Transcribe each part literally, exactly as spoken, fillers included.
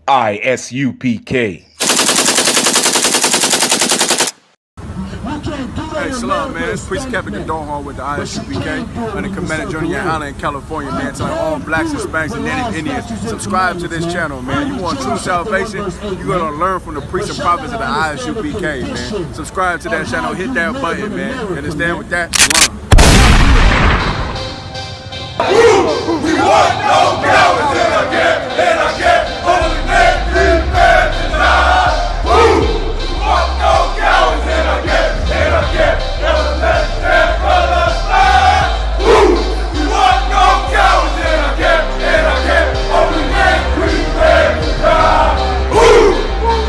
I S U P K. Hey, shalom, man. It's Priest Kevin Condon with the I S U P K on the Commander Journey in Hannah in California, man. Telling all blacks, Hispanics, and Native Indians, subscribe to this channel, man. You want true salvation? You're going to learn from the priests and prophets of the I S U P K, man. Subscribe to that channel. Hit that button, man. Understand with that? Shalom. We want no cowards in our camp, in our camp. Only men, free men, and die. Woo! We want no cowards in our camp, in our camp. Never let their brothers die. Woo! We want no cowards in our camp, in our camp. Only men, free men, and die. Woo!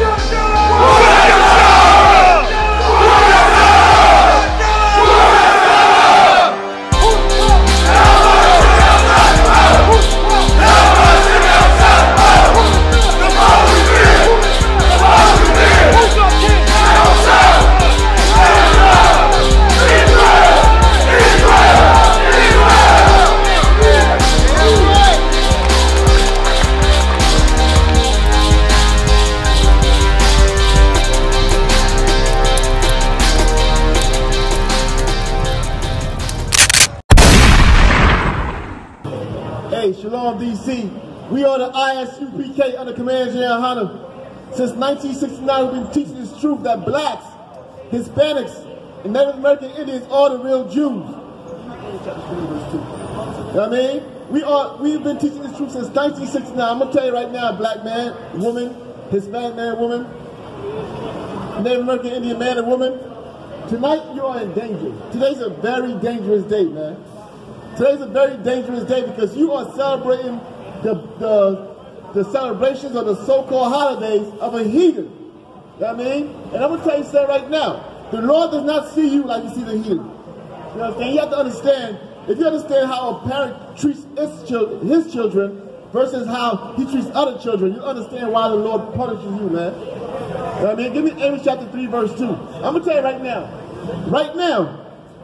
Hey, Shalom D C. We are the I S U P K under Commander General Hannah. Since nineteen sixty-nine, we've been teaching this truth that blacks, Hispanics, and Native American Indians are the real Jews. You know what I mean? We are, we've been teaching this truth since nineteen sixty-nine. I'm going to tell you right now, black man, woman, Hispanic man, woman, Native American Indian man and woman, tonight you are in danger. Today's a very dangerous day, man. Today's a very dangerous day because you are celebrating the, the, the celebrations of the so-called holidays of a heathen. You know what I mean? And I'm going to tell you something right now. The Lord does not see you like you see the heathen. You know what I'm saying? You have to understand, if you understand how a parent treats his children, his children versus how he treats other children, you understand why the Lord punishes you, man. You know what I mean? Give me Amos chapter three, verse two. I'm going to tell you right now. Right now,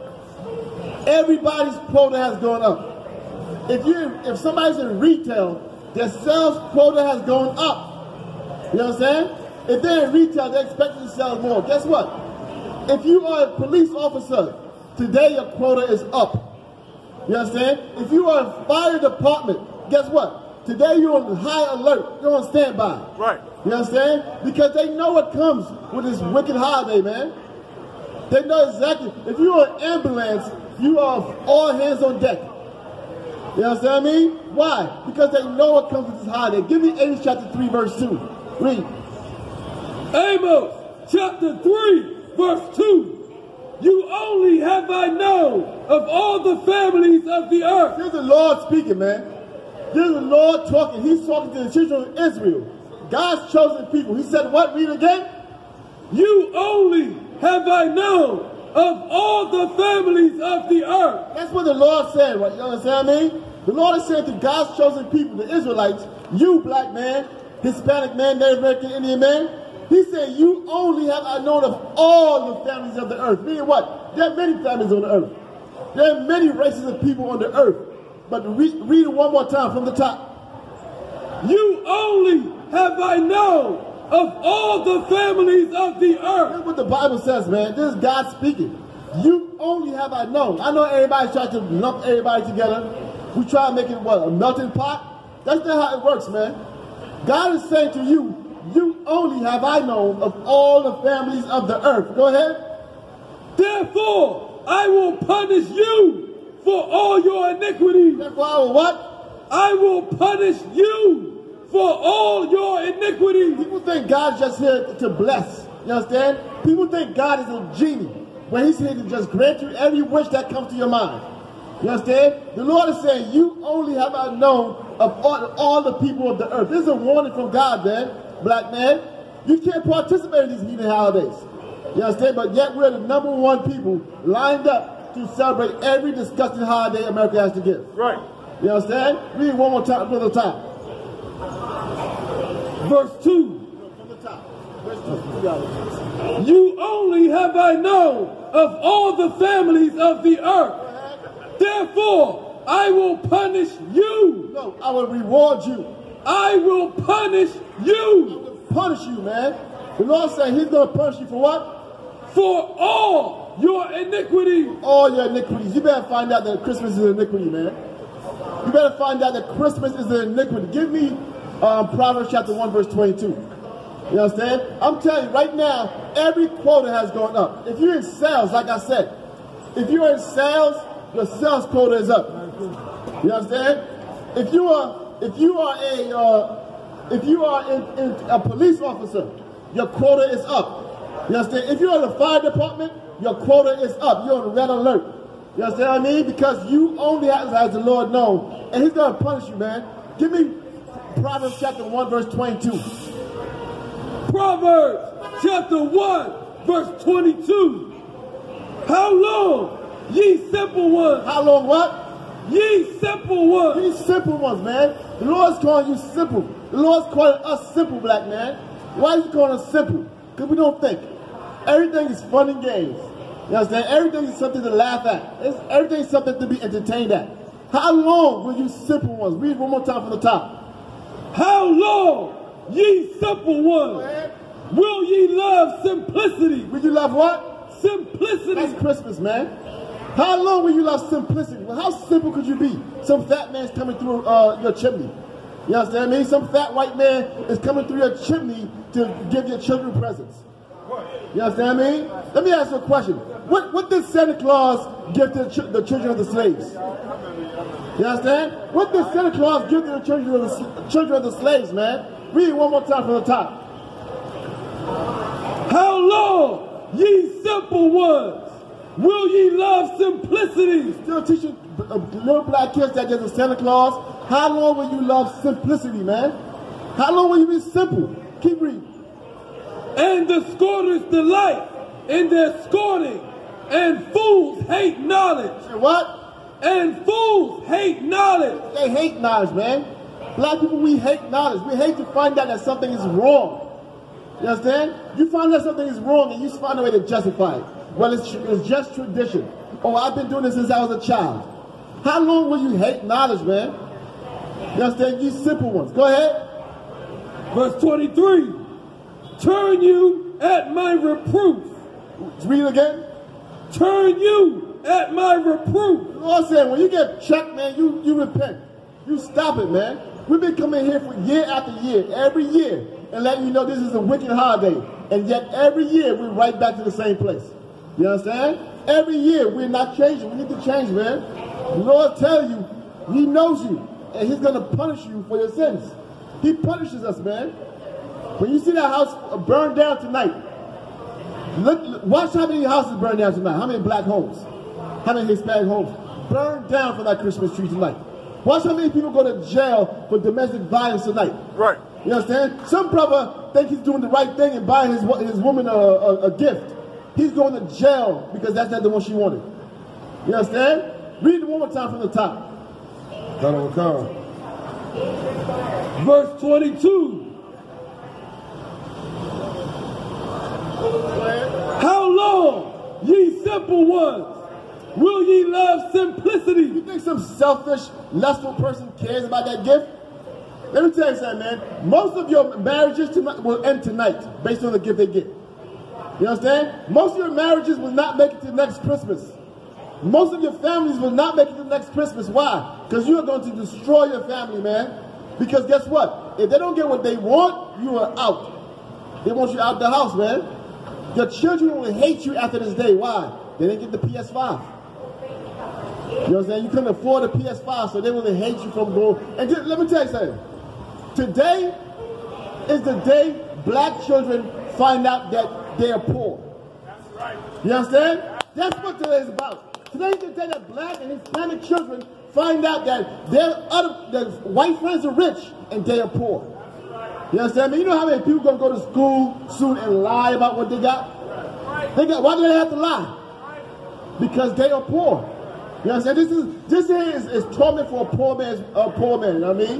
everybody's quota has gone up. If you, if somebody's in retail, their sales quota has gone up. You know what I'm saying? If they're in retail, they're expected to sell more. Guess what? If you are a police officer, today your quota is up. You know what I'm saying? If you are a fire department, guess what? Today you're on high alert. You're on standby. Right. You know what I'm saying? Because they know what comes with this wicked holiday, man. They know exactly. If you're an ambulance, you are all hands on deck. You know what I mean? Why? Because they know what comes with this holiday. Give me Amos chapter three, verse two. Read. Amos chapter three, verse two. You only have I known of all the families of the earth. Here's the Lord speaking, man. Here's the Lord talking. He's talking to the children of Israel. God's chosen people. He said what? Read again. You only have I known of all the families of the earth. That's what the Lord said, right? You understand what I mean? The Lord is saying to God's chosen people, the Israelites, you black man, Hispanic man, Native American Indian man, he said, you only have I known of all the families of the earth. Meaning what? There are many families on the earth. There are many races of people on the earth. But read, read it one more time from the top. You only have I known of all the families of the earth. That's what the Bible says, man. This is God speaking. You only have I known. I know everybody's trying to lump everybody together. We try to make it, what, a melting pot? That's not how it works, man. God is saying to you, you only have I known of all the families of the earth. Go ahead. Therefore, I will punish you for all your iniquities. Therefore, I will what? I will punish you for all your iniquities. People think God's just here to bless. You understand? People think God is a genie, when he's here to just grant you every wish that comes to your mind. You understand? The Lord is saying, you only have I known of all, all the people of the earth. This is a warning from God, man. Black man. You can't participate in these heathen holidays. You understand? But yet we're the number one people lined up to celebrate every disgusting holiday America has to give. Right. You understand? Read one more time, from the top. Verse two. From the top. Verse two. You only have I known of all the families of the earth. Therefore, I will punish you. No, I will reward you. I will punish you. Punish you, man. The Lord said he's going to punish you for what? For all your iniquities. All your iniquities. You better find out that Christmas is an iniquity, man. You better find out that Christmas is an iniquity. Give me um, Proverbs chapter one, verse twenty-two. You understand? I'm telling you, right now, every quota has gone up. If you're in sales, like I said, if you're in sales, your sales quota is up. You understand? If you are, if you are a, uh, if you are in, in a police officer, your quota is up. You understand? If you're in the fire department, your quota is up. You're on red alert. You understand what I mean? Because you only have, as the Lord knows, and He's going to punish you, man. Give me Proverbs chapter one, verse twenty-two. Proverbs chapter one, verse twenty-two. How long, ye simple ones? How long what? Ye simple ones. These simple ones, man. The Lord's calling you simple. The Lord's calling us simple, black man. Why is He calling us simple? Because we don't think. Everything is fun and games. You understand? Everything is something to laugh at. It's, everything is something to be entertained at. How long will you simple ones? Read one more time from the top. How long, ye simple ones, will ye love simplicity? Will you love what? Simplicity. That's Christmas, man. How long will you love simplicity? Well, how simple could you be? Some fat man's coming through uh, your chimney. You understand me? Some fat white man is coming through your chimney to give your children presents. You understand me? Let me ask you a question. What, what did Santa Claus give to the, ch the children of the slaves? You understand? What did Santa Claus give to the children of the, children of the slaves, man? Read it one more time from the top. How long, ye simple ones, will ye love simplicity? Still teaching uh, little black kids that there's a Santa Claus. How long will you love simplicity, man? How long will you be simple? Keep reading. And the scorners delight in their scorning, and fools hate knowledge. And what? And fools hate knowledge. They hate knowledge, man. Black people, we hate knowledge. We hate to find out that something is wrong. You understand? You find out something is wrong and you find a way to justify it. Well, it's, it's just tradition. Oh, I've been doing this since I was a child. How long will you hate knowledge, man? You understand? You simple ones. Go ahead. Verse twenty-three. Turn you at my reproof. Read it again. Turn you at my reproof. The Lord said, when you get checked, man, you, you repent. You stop it, man. We've been coming here for year after year, every year, and letting you know this is a wicked holiday. And yet every year we're right back to the same place. You understand? Every year we're not changing. We need to change, man. The Lord tells you, He knows you, and He's going to punish you for your sins. He punishes us, man. When you see that house burned down tonight, look, watch how many houses burned down tonight. How many black homes? How many Hispanic homes burned down for that Christmas tree tonight? Watch how many people go to jail for domestic violence tonight. Right. You understand? Some brother think he's doing the right thing and buying his, his woman a, a, a gift. He's going to jail because that's not the one she wanted. You understand? Read it one more time from the top. That'll come. Verse twenty-two. How long, ye simple ones, will ye love simplicity? You think some selfish, lustful person cares about that gift? Let me tell you something, man. Most of your marriages tonight will end tonight based on the gift they get. You understand? Most of your marriages will not make it to next Christmas. Most of your families will not make it to next Christmas. Why? Because you are going to destroy your family, man. Because guess what? If they don't get what they want, you are out. They want you out the house, man. Your children will hate you after this day. Why? They didn't get the P S five. You know what I'm saying? You couldn't afford a P S five, so they will hate you from going. And just, let me tell you something. Today is the day black children find out that they are poor. That's right. You understand? That's what today is about. Today is the day that black and Hispanic children find out that their other their white friends are rich and they are poor. You understand me? You know how many people gonna go to school soon and lie about what they got? They got. Why do they have to lie? Because they are poor. You understand? This is this here is, is torment for a poor man's a poor man. You know what I mean?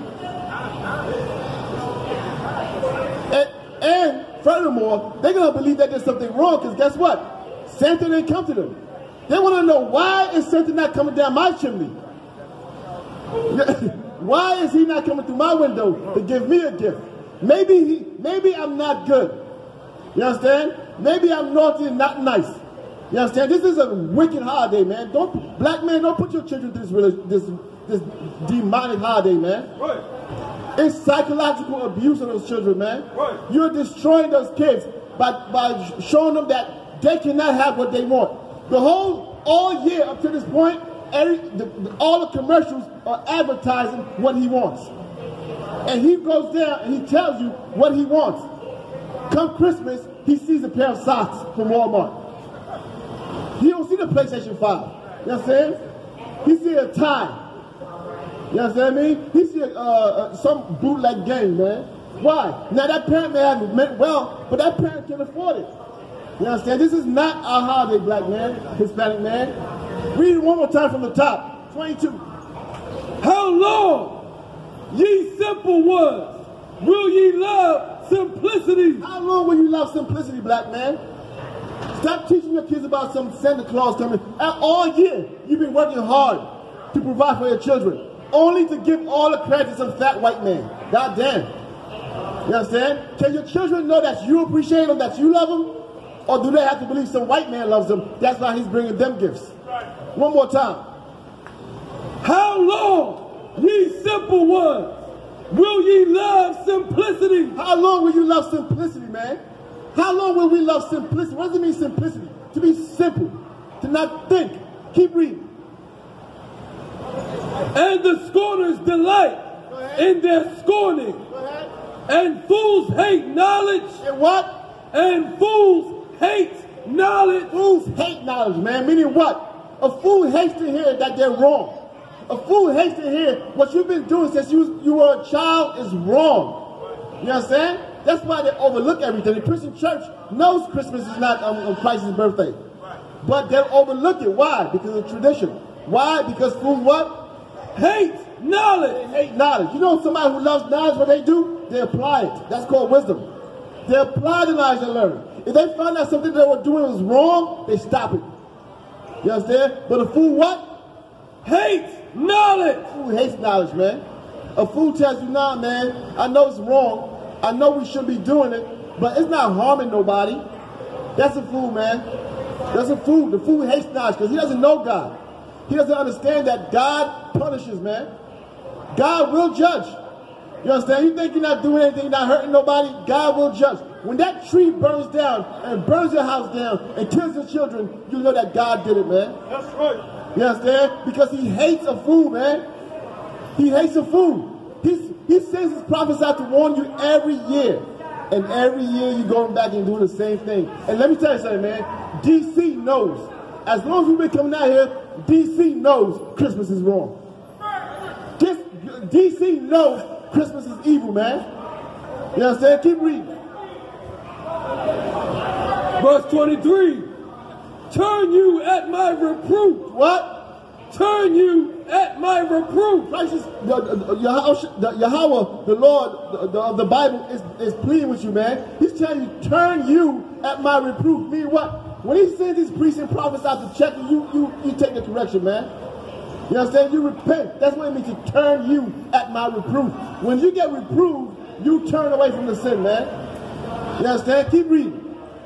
And, and furthermore, they're gonna believe that there's something wrong because guess what? Santa didn't come to them. They want to know, why is Santa not coming down my chimney? Why is he not coming through my window to give me a gift? Maybe he, maybe I'm not good. You understand? Maybe I'm naughty and not nice. You understand? This is a wicked holiday, man. Don't, black man, don't put your children through this, religion, this, this demonic holiday, man. Right. It's psychological abuse of those children, man. Right. You're destroying those kids by, by showing them that they cannot have what they want. The whole, all year up to this point, every, the, the, all the commercials are advertising what he wants. And he goes there and he tells you what he wants. Come Christmas, he sees a pair of socks from Walmart. He don't see the PlayStation five. You know what I'm saying? He see a tie. You know what I mean? He see uh, uh, some bootleg game, man. Why? Now that parent may have meant well, but that parent can afford it. You understand? This is not our holiday, black man, Hispanic man. Read it one more time from the top. twenty-two. How long, ye simple ones, will ye love simplicity? How long will you love simplicity, black man? Stop teaching your kids about some Santa Claus coming. All year, you've been working hard to provide for your children, only to give all the credit to some fat white man. God damn. You understand? Can your children know that you appreciate them, that you love them? Or do they have to believe some white man loves them? That's why he's bringing them gifts. One more time. How long, ye simple ones, will ye love simplicity? How long will you love simplicity, man? How long will we love simplicity? What does it mean, simplicity? To be simple, to not think. Keep reading. And the scorners delight in their scorning. And fools hate knowledge. And what? And fools hate knowledge. Fools hate knowledge, man. Meaning what? A fool hates to hear that they're wrong. A fool hates to hear what you've been doing since you, you were a child is wrong. You understand? That's why they overlook everything. The Christian church knows Christmas is not um, Christ's birthday. But they'll overlook it. Why? Because of tradition. Why? Because fools what? Hate knowledge. They hate knowledge. You know somebody who loves knowledge, what they do? They apply it. That's called wisdom. They apply the knowledge they learn. If they find out something they were doing was wrong, they stop it. You understand? But a fool what? Hate knowledge. A fool hates knowledge, man. A fool tells you, nah, man, I know it's wrong. I know we should be doing it, but it's not harming nobody. That's a fool, man. That's a fool. The fool hates knowledge because he doesn't know God. He doesn't understand that God punishes, man. God will judge. You understand? You think you're not doing anything, you're not hurting nobody, God will judge. When that tree burns down and burns your house down and kills your children, you know that God did it, man. That's right. You understand? Because he hates a fool, man. He hates a fool. He's, he sends his prophets out to warn you every year. And every year you're going back and doing the same thing. And let me tell you something, man. D C knows. As long as we've been coming out here, D C knows Christmas is wrong. This, D C knows Christmas is evil, man. You understand? Keep reading. Verse twenty-three. Turn you at my reproof. What? Turn you at my reproof. Christ is, the, the, Yahweh, the, Yahweh, the Lord the, the, of the Bible is, is pleading with you, man. He's telling you, turn you at my reproof. Meaning what? When he sends his priests and prophets out to check you, you, you, you take the correction, man. You understand? You repent. That's what it means to turn you at my reproof. When you get reproved, you turn away from the sin, man. You understand? Keep reading.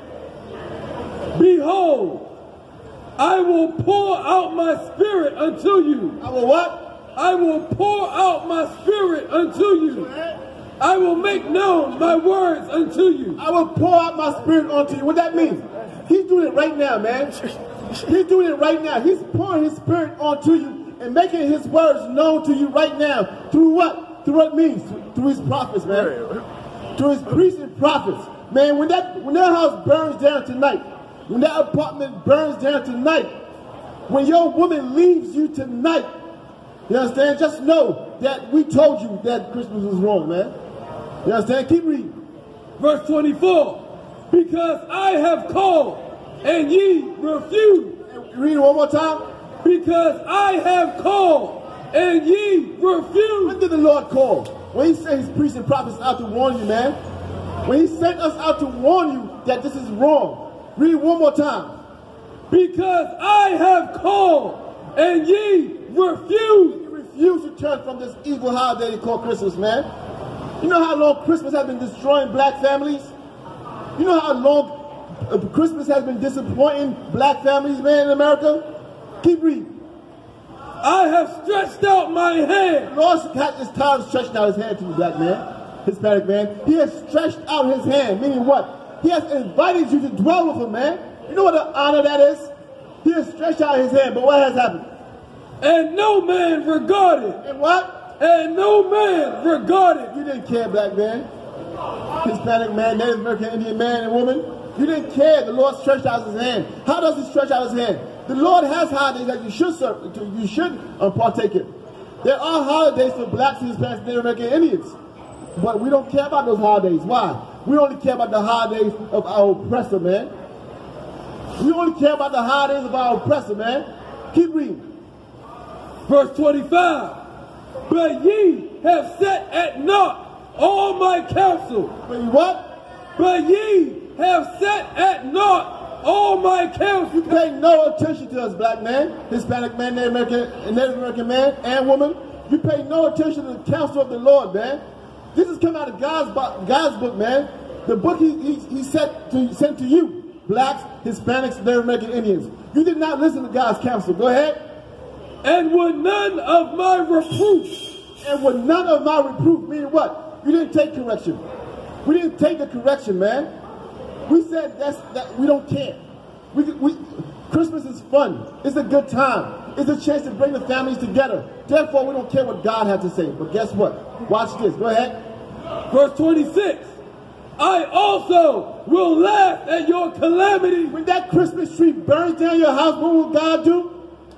Behold, I will pour out my spirit unto you. I will what? I will pour out my spirit unto you. I will make known my words unto you. I will pour out my spirit onto you. What that means? He's doing it right now, man. He's doing it right now. He's pouring his spirit onto you and making his words known to you right now. Through what? Through what it means? Through his prophets, man. Through his priests and prophets. Man, when that, when that house burns down tonight, when that apartment burns down tonight, when your woman leaves you tonight, you understand? Just know that we told you that Christmas was wrong, man. You understand? Keep reading. Verse twenty-four. Because I have called and ye refuse. Read it one more time. Because I have called and ye refuse. When did the Lord call? When he sent his priests and prophets out to warn you, man. When he sent us out to warn you that this is wrong. Read one more time. Because I have called and ye refuse. You refuse to turn from this evil holiday called Christmas, man. You know how long Christmas has been destroying black families? You know how long uh, Christmas has been disappointing black families, man, in America? Keep reading. I have stretched out my hand. The Lord is tired of stretching out his hand to you, black man, Hispanic man. He has stretched out his hand, meaning what? He has invited you to dwell with him, man. You know what an honor that is? He has stretched out his hand, but what has happened? And no man regarded. And what? And no man regarded. You didn't care, black man, Hispanic man, Native American Indian man and woman. You didn't care. The Lord stretched out his hand. How does he stretch out his hand? The Lord has holidays that you should serve, you should uh, partake in. There are holidays for blacks, Hispanics, Native American Indians. But we don't care about those holidays. Why? We only care about the holidays of our oppressor, man. We only care about the holidays of our oppressor, man. Keep reading. Verse twenty-five. But ye have set at naught all my counsel. But what? But ye have set at naught all my counsel. You pay no attention to us, black man, Hispanic man, Native American, Native American man, and woman. You pay no attention to the counsel of the Lord, man. This is coming out of God's, God's book, man. The book he, he, he sent, to, sent to you, blacks, Hispanics, Native American Indians. You did not listen to God's counsel. Go ahead. And with none of my reproof. And with none of my reproof, meaning what? You didn't take correction. We didn't take the correction, man. We said that's, that we don't care. We, we, Christmas is fun. It's a good time. It's a chance to bring the families together. Therefore, we don't care what God has to say. But guess what? Watch this. Go ahead. Verse twenty-six. I also will laugh at your calamity. When that Christmas tree burns down your house, what will God do?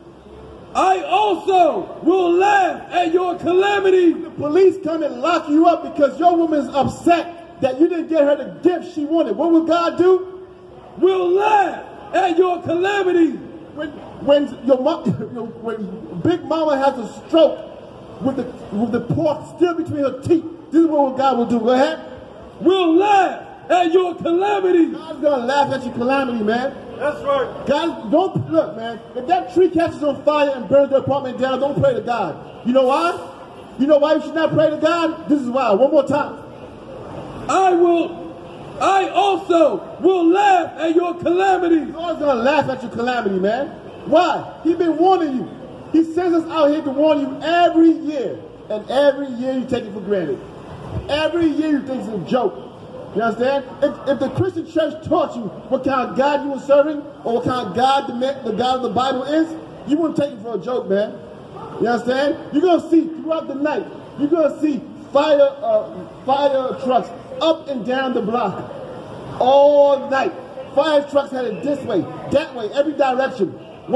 I also will laugh at your calamity. The police come and lock you up because your woman is upset that you didn't get her the gift she wanted. What will God do? We'll laugh at your calamity. When when your mom, when Big Mama has a stroke with the with the pork still between her teeth, this is what God will do. Go ahead. We'll laugh at your calamity. God's gonna laugh at your calamity, man. That's right. God, don't look, man. If that tree catches on fire and burns the apartment down, don't pray to God. You know why? You know why you should not pray to God? This is why. One more time. I will, I also will laugh at your calamity. God's gonna laugh at your calamity, man. Why? He's been warning you. He sends us out here to warn you every year. And every year you take it for granted. Every year you think it's a joke. You understand? If, if the Christian church taught you what kind of God you were serving, or what kind of God the, the God of the Bible is, you wouldn't take it for a joke, man. You understand? You're going to see throughout the night, you're going to see fire, uh, fire trucks up and down the block all night. Fire trucks headed this way, that way, every direction.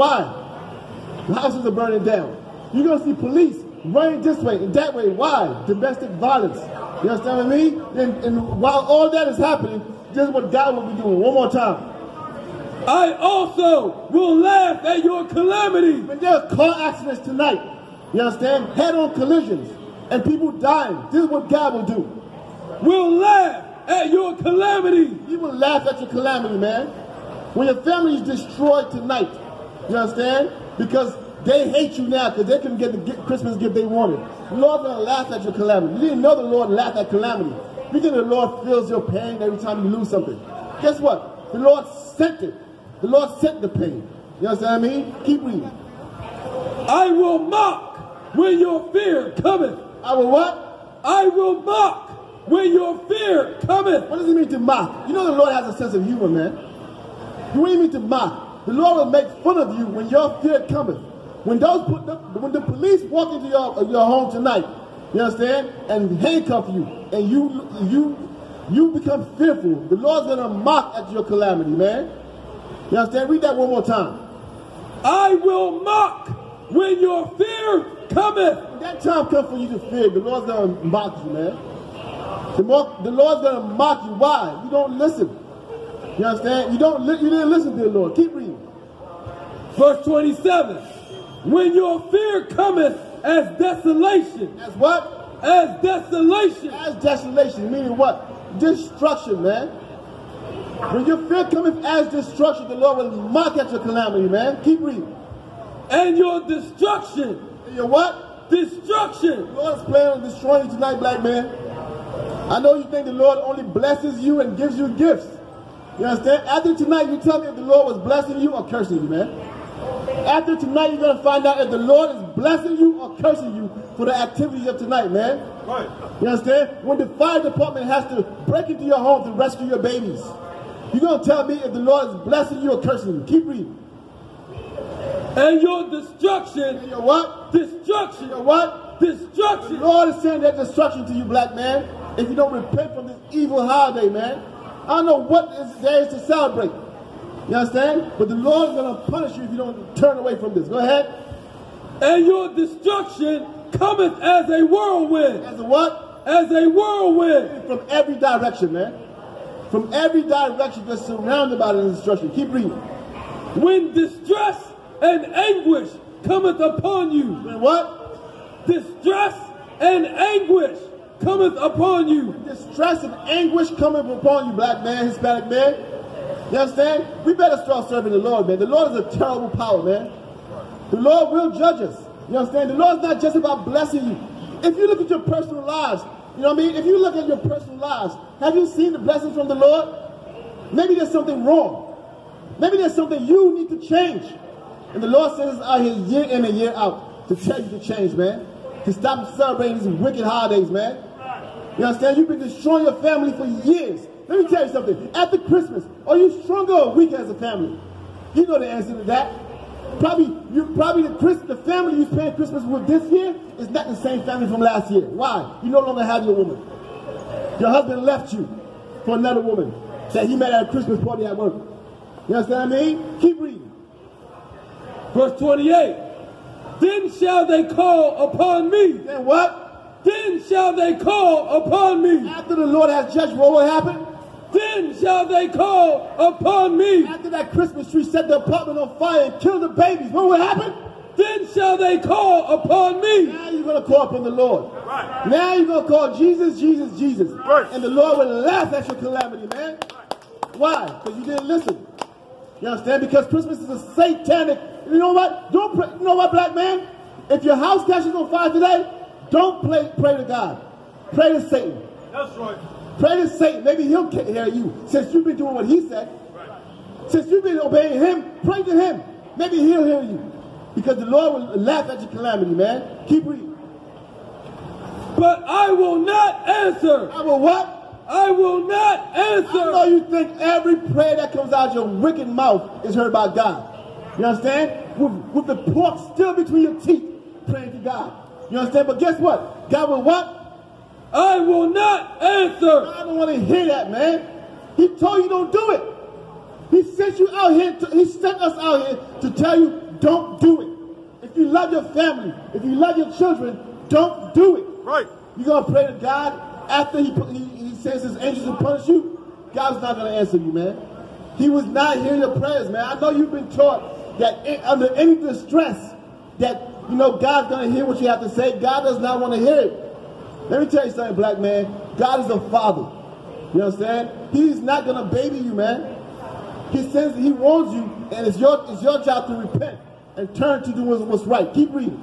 Why? The houses are burning down. You're going to see police running this way and that way. Why? Domestic violence. You understand what I mean? And, and while all that is happening, this is what God will be doing. One more time. I also will laugh at your calamity. When there are car accidents tonight, you understand? Head-on collisions and people dying. This is what God will do. We'll laugh at your calamity. He will laugh at your calamity, man. When your family is destroyed tonight, you understand? Because they hate you now because they couldn't get the Christmas gift they wanted. The Lord's going to laugh at your calamity. You didn't know the Lord laughed at calamity. You think the Lord feels your pain every time you lose something. Guess what? The Lord sent it. The Lord sent the pain. You understand what I mean? Keep reading. I will mock when your fear cometh. I will what? I will mock when your fear cometh. What does it mean to mock? You know the Lord has a sense of humor, man. What do you mean to mock? The Lord will make fun of you when your fear cometh. When those put the, when the police walk into your your home tonight, you understand, and handcuff you, and you you you become fearful, the Lord's gonna mock at your calamity, man. You understand? Read that one more time. I will mock when your fear cometh. When that time comes for you to fear, the Lord's gonna mock you, man. The, more, the Lord's gonna mock you. Why? You don't listen. You understand? You don't. Li you didn't listen to the Lord. Keep reading. Verse twenty-seven. When your fear cometh as desolation. As what? As desolation. As desolation, meaning what? Destruction, man. When your fear cometh as destruction, the Lord will mock at your calamity, man. Keep reading. And your destruction. And your what? Destruction. The Lord is planning on destroying you tonight, black man. I know you think the Lord only blesses you and gives you gifts. You understand? After tonight, you tell me if the Lord was blessing you or cursing you, man. After tonight, you're going to find out if the Lord is blessing you or cursing you for the activities of tonight, man. Right. You understand? When the fire department has to break into your home to rescue your babies, you're going to tell me if the Lord is blessing you or cursing you. Keep reading. And your destruction. And your what? Destruction. Your what? Destruction. The Lord is sending that destruction to you, black man, if you don't repent from this evil holiday, man. I don't know what is there is to celebrate. You understand? But the Lord is going to punish you if you don't turn away from this. Go ahead. And your destruction cometh as a whirlwind. As a what? As a whirlwind. From every direction, man. From every direction, you're surrounded by the destruction. Keep reading. When distress and anguish cometh upon you. When what? Distress and anguish cometh upon you. Distress and anguish cometh upon you, black man, Hispanic man. You understand? We better start serving the Lord, man. The Lord is a terrible power, man. The Lord will judge us. You understand? The Lord's not just about blessing you. If you look at your personal lives, you know what I mean? If you look at your personal lives, have you seen the blessings from the Lord? Maybe there's something wrong. Maybe there's something you need to change. And the Lord sends us out here year in and year out to tell you to change, man. To stop celebrating these wicked holidays, man. You understand? You've been destroying your family for years. Let me tell you something. After Christmas, are you stronger or weaker as a family? You know the answer to that. Probably, you probably the, Chris, the family you spent Christmas with this year is not the same family from last year. Why? You no longer have your woman. Your husband left you for another woman that he met at a Christmas party at work. You understand what I mean? Keep reading. Verse twenty-eight. Then shall they call upon me. Then what? Then shall they call upon me. After the Lord has judged, what will happen? Then shall they call upon me. After that Christmas tree set the apartment on fire and killed the babies, what will happen? Then shall they call upon me. Now you're going to call upon the Lord. Right. Now you're going to call Jesus, Jesus, Jesus. Right. And the Lord will laugh at your calamity, man. Why? Because you didn't listen. You understand? Because Christmas is a satanic. You know what? Don't pray. You know what, black man? If your house catches on fire today, don't pray, pray to God. Pray to Satan. That's right. Pray to Satan. Maybe he'll hear you. Since you've been doing what he said. Right. Since you've been obeying him, pray to him. Maybe he'll hear you. Because the Lord will laugh at your calamity, man. Keep reading. But I will not answer. I will what? I will not answer. I know you think every prayer that comes out of your wicked mouth is heard by God. You understand? With, with the pork still between your teeth, praying to God. You understand? But guess what? God will what? I will not answer. I don't want to hear that, man. He told you don't do it. He sent you out here. To, he sent us out here to tell you don't do it. If you love your family, if you love your children, don't do it. Right. You're going to pray to God after he, he, he sends his angels to punish you. God's not going to answer you, man. He was not hearing your prayers, man. I know you've been taught that in, under any distress that, you know, God's going to hear what you have to say. God does not want to hear it. Let me tell you something, black man. God is a father. You understand? He's not going to baby you, man. He says he warns you, and it's your, it's your job to repent and turn to do what's right. Keep reading.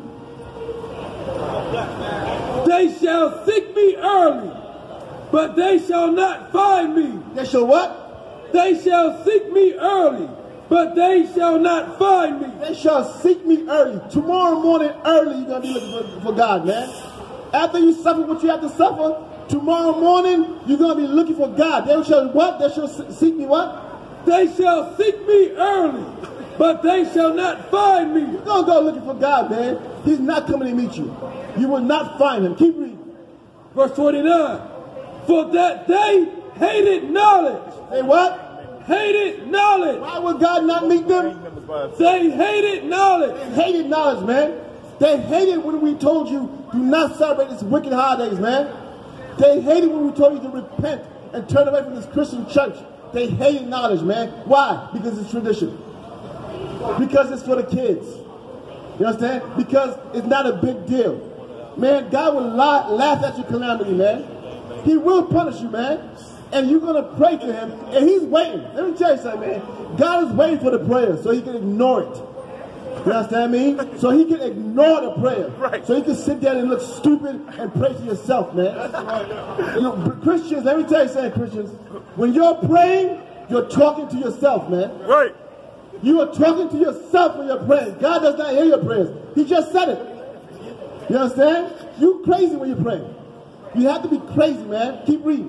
They shall seek me early, but they shall not find me. They shall what? They shall seek me early, but they shall not find me. They shall seek me early. Tomorrow morning early, you're going to be looking for, for God, man. After you suffer what you have to suffer, tomorrow morning, you're going to be looking for God. They shall what? They shall seek me what? They shall seek me early, but they shall not find me. You're going to go looking for God, man. He's not coming to meet you. You will not find him. Keep reading. Verse twenty-nine. For that they hated knowledge. They what? Hated knowledge. Why would God not meet them? They hated knowledge. They hated knowledge, man. They hated when we told you, do not celebrate these wicked holidays, man. They hated when we told you to repent and turn away from this Christian church. They hated knowledge, man. Why? Because it's tradition. Because it's for the kids. You understand? Because it's not a big deal. Man, God will la laugh at your calamity, man. He will punish you, man. And you're going to pray to him, and he's waiting. Let me tell you something, man. God is waiting for the prayer so he can ignore it. You understand me? So he can ignore the prayer. Right. So he can sit there and look stupid and pray to yourself, man. You know, Christians, let me tell you something, Christians. When you're praying, you're talking to yourself, man. Right. You are talking to yourself when you're praying. God does not hear your prayers. He just said it. You understand? You crazy when you're praying. You have to be crazy, man. Keep reading.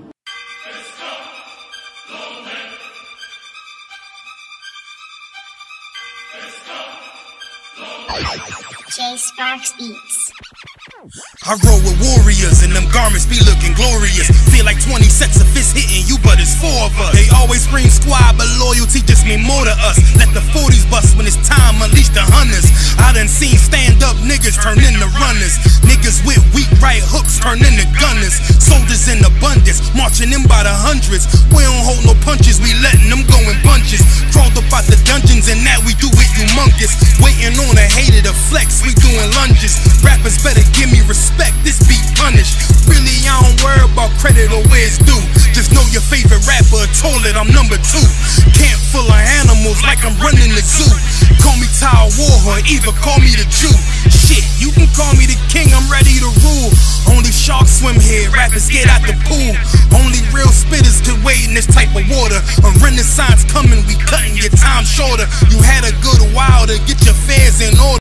J Sparks Beats. I roll with warriors and them garments be looking glorious. Feel like twenty sets of fists hitting you, but it's four of us. They always scream squad, but loyalty just mean more to us. Let the forties bust when it's time, unleash the hunters. I done seen stand up niggas turn into runners. Niggas with weak right hooks turn into gunners. Soldiers in abundance, marching in by the hundreds. We don't hold no punches, we letting them go in bunches. Crawled up out the dungeons and that we do it humongous. Waiting on a hater to flex, we doing lunges. Rappers better give me respect, this beat punished. Really, I don't worry about credit or where it's due. Just know your favorite rapper told it I'm number two. Camp full of animals like I'm running the zoo. Call me Tower War or either call me the Jew. Shit, you can call me the king, I'm ready to rule. Only sharks swim here, rappers get out the pool. Only real spitters can wade in this type of water. A renaissance coming, we cutting your time shorter. You had a good while to get your fares in order.